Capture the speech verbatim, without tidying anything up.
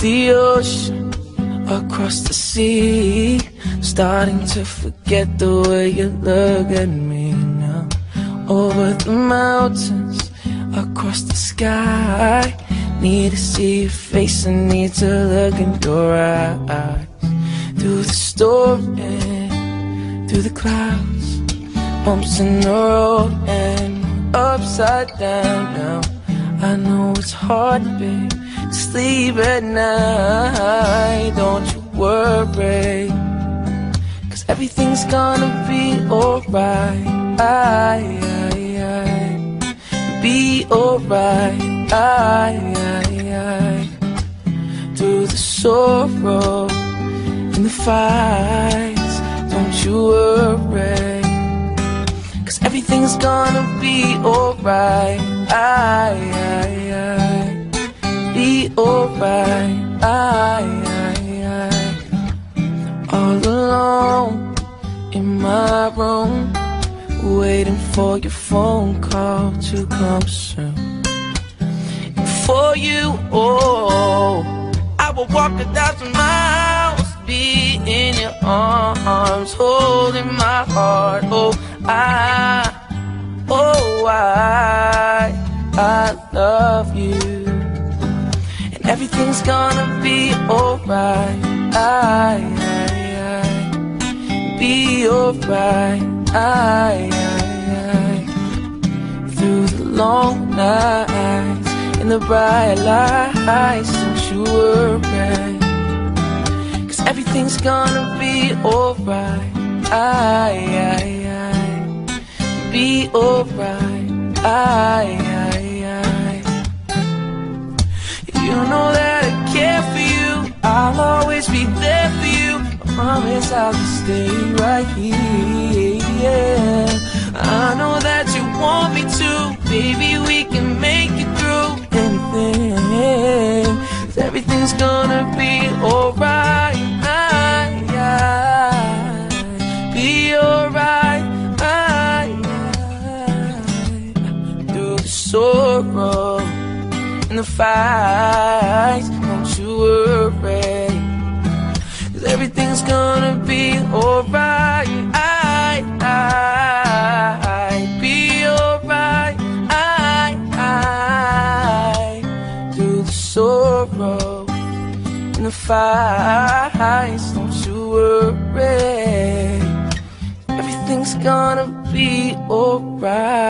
the ocean, across the sea, starting to forget the way you look at me now. Over the mountains, across the sky, need to see your face and need to look in your eyes. Through the storm and through the clouds, bumps in the road and upside down now. I know it's hard, babe, to sleep at night. Don't you worry, 'cause everything's gonna be alright. I, I, I, be alright. I, I, I, through the sorrow and the fights, don't you worry, 'cause everything's gonna be alright. I, I, I, be alright. I, I, I, all alone in my room, waiting for your phone call to come soon. And for you, oh, I will walk a thousand miles, be in your arms, holding my heart. Oh, I, oh, I, I love you, and everything's gonna be alright. I, I, I, be alright. I, I, I, through the long nights and the bright lights, don't you worry, 'cause everything's gonna be alright. I, I, I, be alright. I, I, I, you know that I care for you, I'll always be there for you. I promise I'll just stay right here. Yeah, I know that you want me to, baby, we can make it through anything, 'cause everything's gonna be alright. I, I, be alright. I, I, through the sorrow and the fights, don't you worry, 'cause everything's gonna be alright. I, I, be alright. I, I, through the sorrow and the fights, don't you worry, everything's gonna be alright.